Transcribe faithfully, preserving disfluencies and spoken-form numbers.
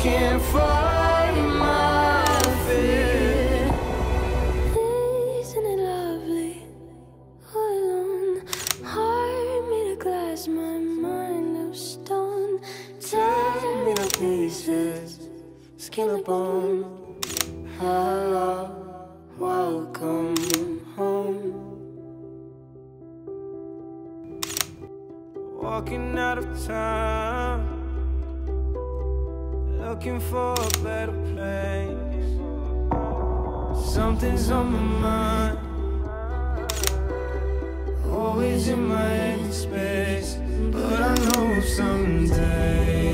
can't fight my fear. Isn't it lovely? All alone, heart made of glass, my mind of stone. Tear me to pieces, skin and bone. Hello, welcome home. Walking out of town, looking for a better place. Something's on my mind, always in my head space. But I know someday